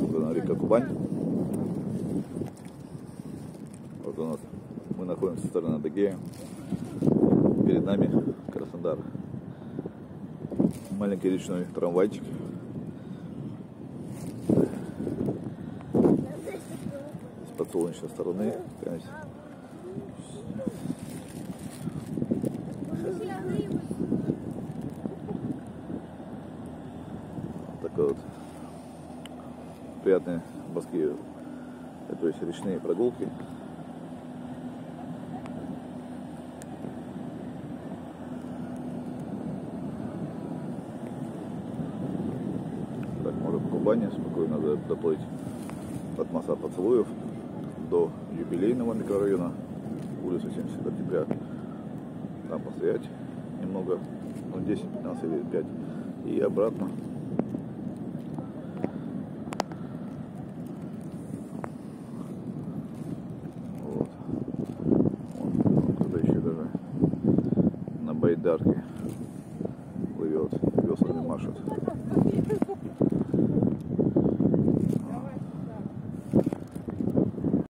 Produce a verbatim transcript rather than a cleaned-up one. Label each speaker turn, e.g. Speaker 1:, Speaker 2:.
Speaker 1: Река Кубань. Вот у нас мы находимся со стороны Адыгеи. Перед нами Краснодар. Маленький речной трамвайчик. С подсолнечной стороны, конечно. Такой вот приятные морские, то есть речные прогулки. Так, можно в Кубани спокойно доплыть от моста Поцелуев до юбилейного микрорайона, улица семидесятого октября. Там постоять немного, ну десять-пятнадцать или пять, и обратно. Вот. Вон, кто-то еще даже на байдарке плывет, веслами машет.